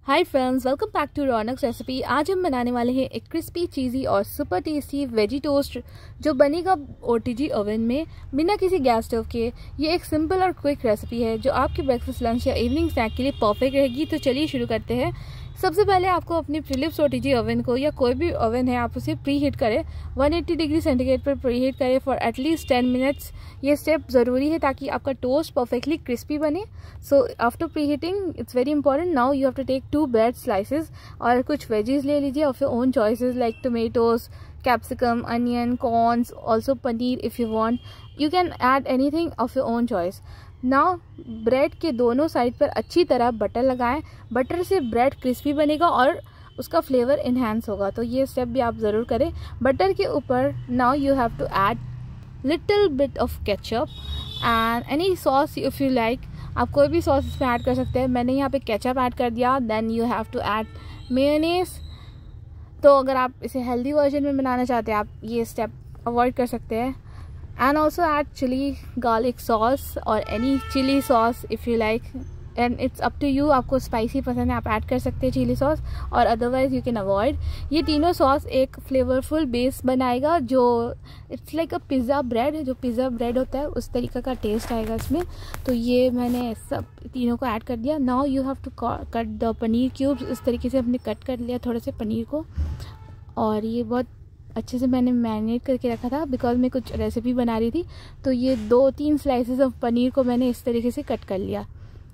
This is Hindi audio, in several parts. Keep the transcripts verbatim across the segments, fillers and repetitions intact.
Hi friends, welcome back to Raunak recipe. आज हम बनाने वाले हैं एक क्रिस्पी चीज़ी और सुपर टेस्टी वेजी टोस्ट जो बनेगा ओटीजी ओवन में बिना किसी गैस स्टोव के। ये एक सिंपल और क्विक रेसिपी है जो आपके ब्रेकफास्ट, लंच या इवनिंग स्नैक के लिए परफेक्ट रहेगी। तो चलिए शुरू करते हैं। सबसे पहले आपको अपनी फिलिप्स ओटीजी ओवन को या कोई भी ओवन है आप उसे प्री हीट करें। एक सौ अस्सी डिग्री सेंटीग्रेड पर प्री हीट करें फॉर एटलीस्ट टेन मिनट्स। ये स्टेप ज़रूरी है ताकि आपका टोस्ट परफेक्टली क्रिस्पी बने। So after pre heating it's very important. Now you have to take to bread slices और कुछ वेजीज ले लीजिए of your own choices like tomatoes, capsicum, onion, corns, also paneer if you want. You can add anything of your own choice. Now bread के दोनों साइड पर अच्छी तरह बटर लगाएं। बटर से ब्रेड क्रिस्पी बनेगा और उसका फ्लेवर इन्हांस होगा, तो ये स्टेप भी आप ज़रूर करें। बटर के ऊपर now you have to add little bit of ketchup and any sauce if you like. आप कोई भी सॉस इसमें ऐड कर सकते हैं। मैंने यहाँ पे केचप ऐड कर दिया। Then you have to add mayonnaise. तो अगर आप इसे हेल्दी वर्जन में बनाना चाहते हैं आप ये स्टेप अवॉइड कर सकते हैं। And also add chilli garlic sauce और any chilli sauce if you like and it's up to you. आपको स्पाइसी पसंद है आप ऐड कर सकते हैं चिली सॉस, और अदरवाइज यू कैन अवॉइड। ये तीनों सॉस एक फ्लेवरफुल बेस बनाएगा जो it's like a pizza bread, जो पिज़्ज़ा ब्रेड होता है उस तरीके का टेस्ट आएगा इसमें। तो ये मैंने सब तीनों को ऐड कर दिया। Now you have to cut the paneer cubes. इस तरीके से हमने कट कर लिया थोड़े से पनीर को, और ये बहुत अच्छे से मैंने मैरिनेट करके रखा था बिकॉज मैं कुछ रेसिपी बना रही थी। तो ये दो तीन स्लाइसेस ऑफ पनीर को मैंने इस तरीके से कट कर लिया।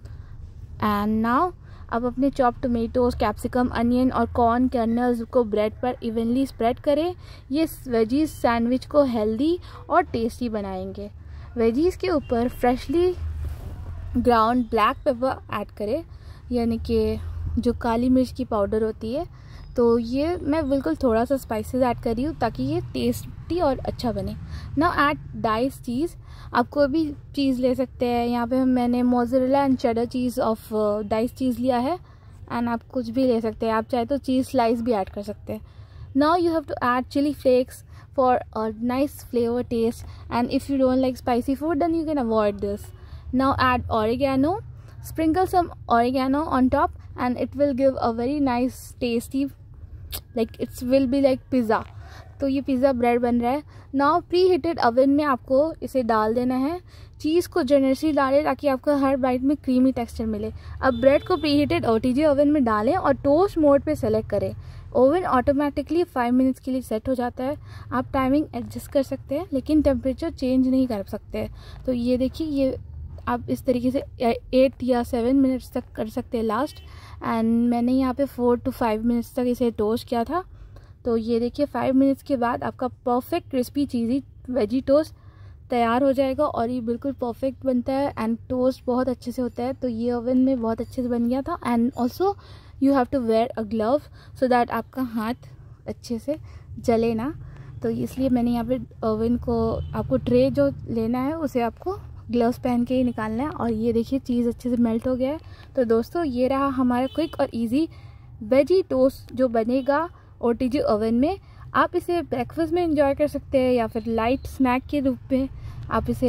एंड नाउ अब अपने चॉप टोमेटोज, कैप्सिकम, अनियन और कॉर्न कर्नल्स को ब्रेड पर इवनली स्प्रेड करें। ये वेजीज सैंडविच को हेल्दी और टेस्टी बनाएंगे। वेजीज के ऊपर freshly ground black pepper add करें, यानी कि जो काली मिर्च की पाउडर होती है। तो ये मैं बिल्कुल थोड़ा सा स्पाइसेस ऐड कर रही हूँ ताकि ये टेस्टी और अच्छा बने। Now add dice cheese. आप कोई भी चीज़ ले सकते हैं। यहाँ पे मैंने mozzarella and cheddar cheese of dice cheese लिया है, एंड आप कुछ भी ले सकते हैं। आप चाहे तो चीज़ स्लाइस भी ऐड कर सकते हैं। Now you have to add chilli flakes for a nice flavour taste, and if you don't like spicy food then you can avoid this. Now add oregano, sprinkle some oregano on top and it will give a very nice tasty, like it will be like pizza। तो ये पिज़्ज़ा ब्रेड बन रहा है। नाउ प्री हीटेड ओवन में आपको इसे डाल देना है। चीज़ को जनरसली डालें ताकि आपको हर बाइट में क्रीमी टेक्सचर मिले। अब ब्रेड को प्री हीटेड ओटीजी ओवन में डालें और टोस्ट मोड पे सेलेक्ट करें। ओवन ऑटोमेटिकली फाइव मिनट्स के लिए सेट हो जाता है। आप टाइमिंग एडजस्ट कर सकते हैं लेकिन टेम्परेचर चेंज नहीं कर सकते। तो ये देखिए, ये आप इस तरीके से एट या सेवन मिनट्स तक कर सकते हैं लास्ट। एंड मैंने यहाँ पे फोर टू फाइव मिनट्स तक इसे टोस्ट किया था। तो ये देखिए फाइव मिनट्स के बाद आपका perfect crispy cheesy veggie toast तैयार हो जाएगा और ये बिल्कुल परफेक्ट बनता है एंड टोस्ट बहुत अच्छे से होता है। तो ये ओवन में बहुत अच्छे से बन गया था। And also you have to wear a glove so that आपका हाथ अच्छे से जले ना। तो इसलिए मैंने यहाँ पे ओवन को, आपको ट्रे जो लेना है उसे आपको ग्लव्स पहन के ही निकालना है। और ये देखिए चीज़ अच्छे से मेल्ट हो गया है। तो दोस्तों ये रहा हमारा क्विक और इजी वेजी टोस्ट जो बनेगा ओटीजी ओवन में। आप इसे ब्रेकफास्ट में एंजॉय कर सकते हैं या फिर लाइट स्नैक के रूप में आप इसे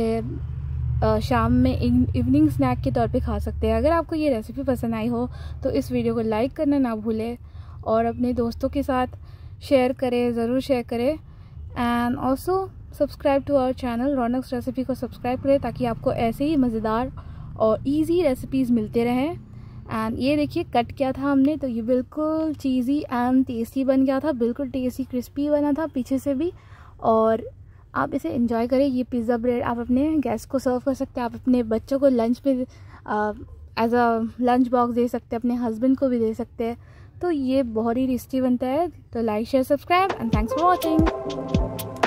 शाम में इवनिंग स्नैक के तौर पे खा सकते हैं। अगर आपको ये रेसिपी पसंद आई हो तो इस वीडियो को लाइक करना ना भूलें और अपने दोस्तों के साथ शेयर करें, ज़रूर शेयर करें। And also subscribe to our channel Raunak recipe को सब्सक्राइब करें ताकि आपको ऐसे ही मज़ेदार और इजी रेसिपीज़ मिलते रहें। एंड ये देखिए कट किया था हमने, तो ये बिल्कुल चीज़ी एंड टेस्टी बन गया था। बिल्कुल टेस्टी क्रिस्पी बना था पीछे से भी, और आप इसे एंजॉय करें। ये पिज़्ज़ा ब्रेड आप अपने गेस्ट को सर्व कर सकते हैं। आप अपने बच्चों को लंच में एज अ लंच बॉक्स दे सकते हैं, अपने हस्बैंड को भी दे सकते हैं। तो ये बहुत ही टेस्टी बनता है। तो like, share, subscribe and thanks for watching.